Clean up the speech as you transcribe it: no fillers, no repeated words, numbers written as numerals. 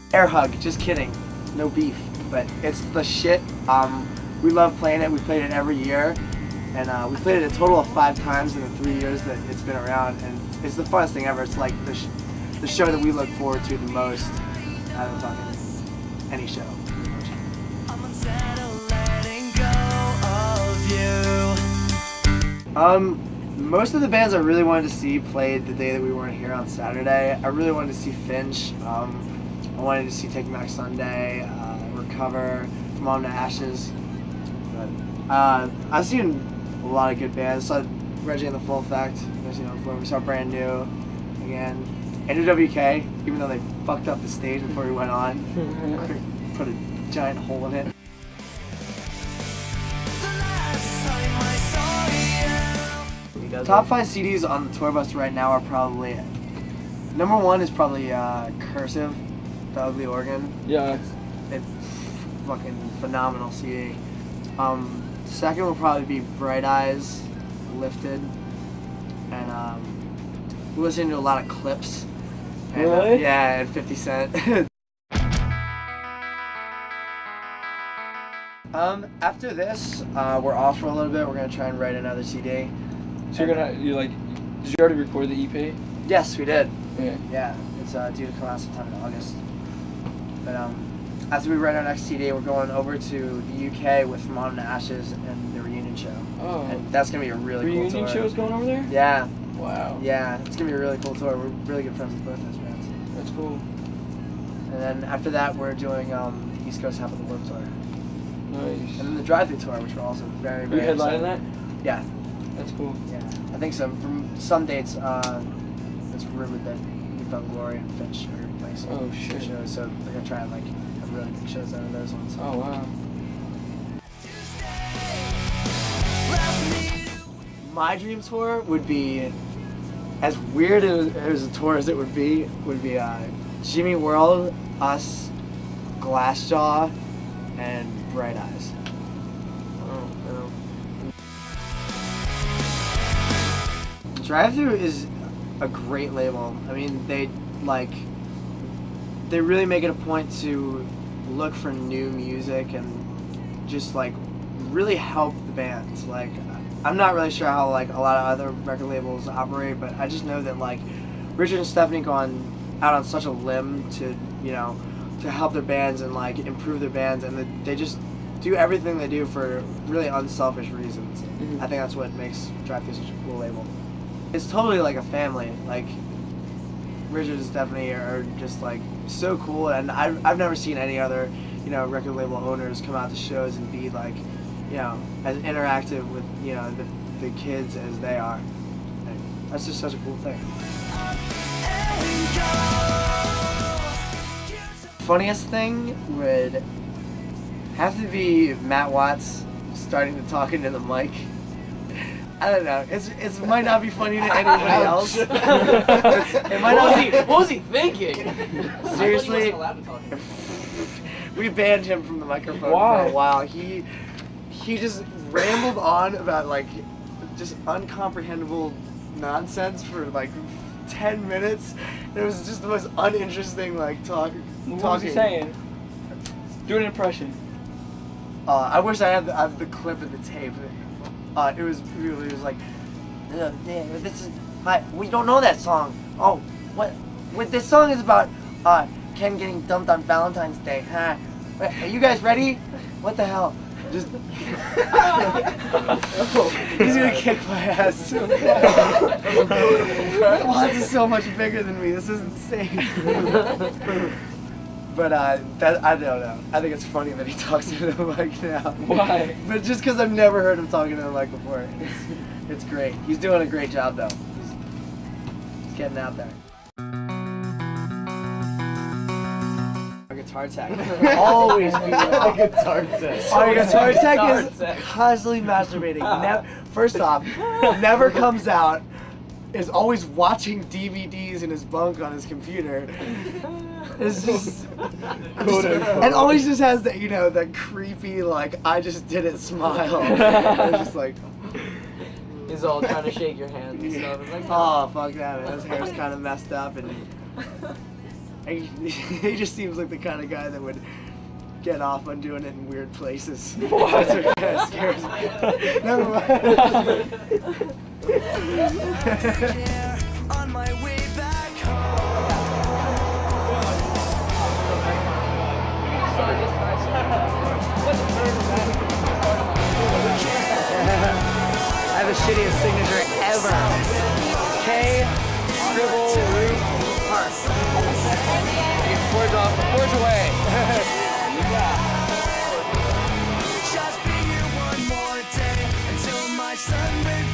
Air Hug, just kidding. No beef, but it's the shit. We love playing it. We played it every year, and we played it a total of 5 times in the 3 years that it's been around, and it's the funnest thing ever. It's like the show that we look forward to the most out of fucking any show. Most of the bands I really wanted to see played the day that we weren't here on Saturday. I really wanted to see Finch. I wanted to see Take Me Back Sunday, Recover, From Autumn to Ashes. But, I've seen a lot of good bands. I saw Reggie and the Full Effect. Before we saw Brand New again. NWK, even though they fucked up the stage before we went on, put a giant hole in it. Top 5 CDs on the tour bus right now are probably, number 1 is probably Cursive, The Ugly Organ. Yeah. It's fucking phenomenal CD. Second will probably be Bright Eyes, Lifted, and we're listening to a lot of Clips. And, really? Yeah, and 50 Cent. After this, we're off for a little bit. We're gonna try and write another CD. So did you already record the EP? Yes, we did. Yeah. Yeah, it's due to come out sometime in August. But after we write our next CD, we're going over to the UK with From Autumn to Ashes and the reunion show. Oh. And that's gonna be a really cool tour. Reunion show's going over there? Yeah. Wow. Yeah, it's gonna be a really cool tour. We're really good friends with both those bands. That's cool. And then after that, we're doing the East Coast Half of the World tour. Nice. And then the Drive-Thru tour, which we're also very, Are very you headlining that? Yeah. That's cool. Yeah, I think so. From some dates, it's rumored that New Found Glory and Finch are playing some shows, so they're gonna try and have really big shows out of those ones. Oh wow. My dream tour would be, as weird as a tour as it would be Jimmy World, us, Glassjaw, and Bright Eyes. Drive-Thru is a great label. I mean, they really make it a point to look for new music and just really help the bands. I'm not really sure how a lot of other record labels operate, but I just know that Richard and Stephanie gone out on such a limb to to help their bands and improve their bands, and they just do everything they do for really unselfish reasons. Mm-hmm. I think that's what makes Drive-Thru such a cool label. It's totally like a family. Richard and Stephanie are just so cool, and I've never seen any other record label owners come out to shows and be as interactive with the kids as they are. And that's just such a cool thing. Funniest thing would have to be Matt Watts starting to talk into the mic. I don't know. It might not be funny to anybody else. It might not be. What was he thinking? Seriously, we banned him from the microphone for a while. He just rambled on about just uncomprehendable nonsense for 10 minutes. It was just the most uninteresting talking. What was he saying? Do an impression. I wish I had the clip of the tape. It was this is we don't know that song. Oh, what this song is about Ken getting dumped on Valentine's Day. Huh? Are you guys ready? What the hell? Just he's gonna kick my ass. Watts is so much bigger than me. This is insane. But I don't know. I think it's funny that he talks into the mic now. Why? But just because I've never heard him talking to the mic before. It's great. He's doing a great job though. He's getting out there. A guitar tech. Always be a guitar tech. Our guitar tech is constantly masturbating. First off, never comes out. Is always watching DVDs in his bunk on his computer. It's just, and always just has that that creepy I just did it smile. And just he's all trying to shake your hand and stuff. It's oh fuck that, man. His hair's kind of messed up and He just seems like the kind of guy that would get off on doing it in weird places. What? That's what kind of scares me. Never mind. On my way back home. I have the shittiest signature ever. K. Scribble Root Park. Forge away. Just be here one more day until my sunburned